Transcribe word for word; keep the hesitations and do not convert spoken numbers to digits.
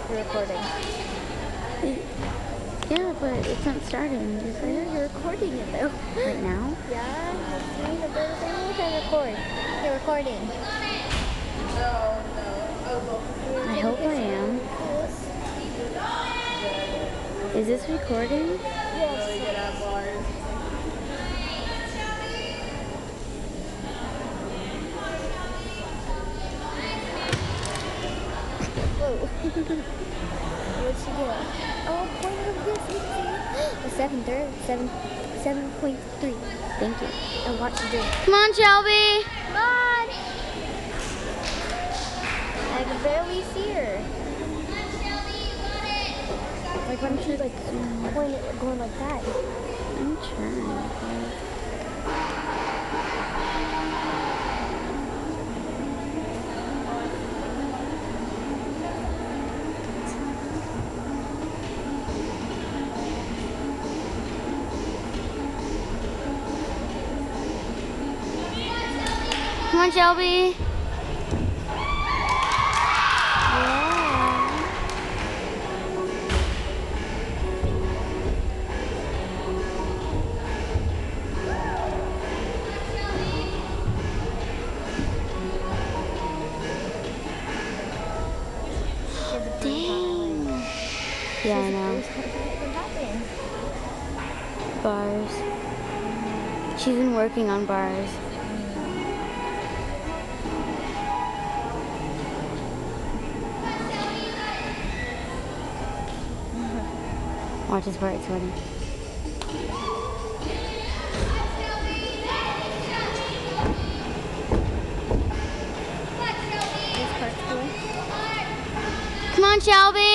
You're recording. Yeah, but it's not starting. Just like, Yeah, you're recording it though. right now? Yeah, you see the little thing? You can record. You're recording. I hope I am. Is this recording? Yes. Whoa. What'd she get? Oh, point of this. A seven third, seven, seven point three. Thank you. And watch you do it. Come on, Shelby. Come on. I can barely see her. Like, why don't you like point it going like that? I'm trying. Come on, Shelby. Dang. Yeah, I know. Bars. She's been working on bars. Watch this part, it's funny. This part's cool. Come on, Shelby.